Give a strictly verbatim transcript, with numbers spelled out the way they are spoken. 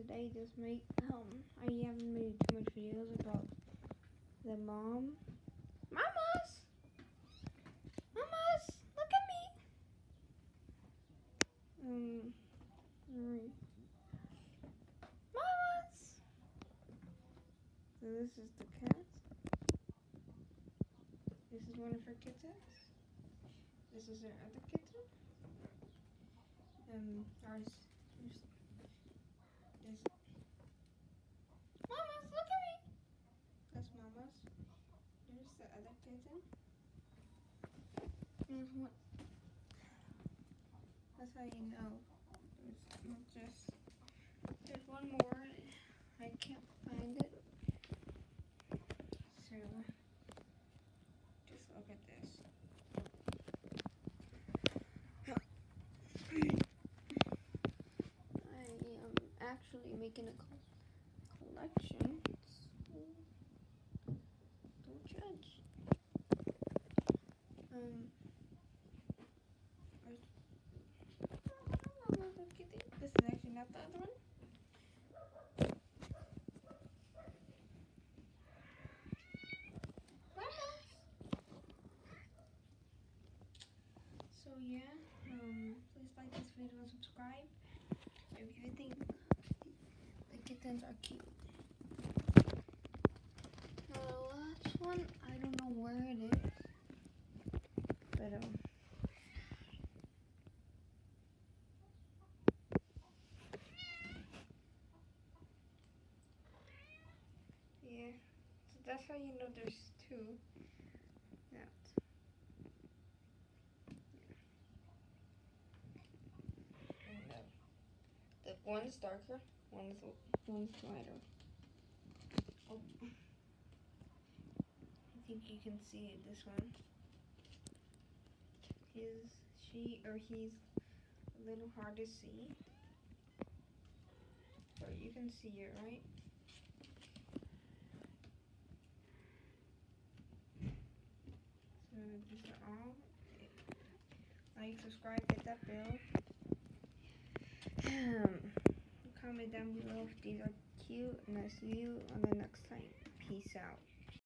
today just make um I haven't made too much videos about the mom. Mamas! Mamas! Look at me! Um right. Mamas! So this is the cat. This is one of her kittens. This is her other kitten. Um ours this Mamas, look at me! That's Mama's. There's the other kitten. There's one. That's how you know. It's not just. There's one more. I can't find it. So, just look at this. I am actually making a collection. Don't judge. Um. This is actually not the other one. So yeah, um, please like this video and subscribe if you think the kittens are cute. Now the last one, I don't know where it is, but um. Yeah, so that's how you know there's two. That. And uh, the one's darker, one's one's lighter. Oh. I think you can see it, this one. His, she, or he's a little hard to see. But you can see it, right? So these are all. Like, subscribe, hit that bell. Um, comment down below if these are cute, and I'll see you on the next time. Peace out.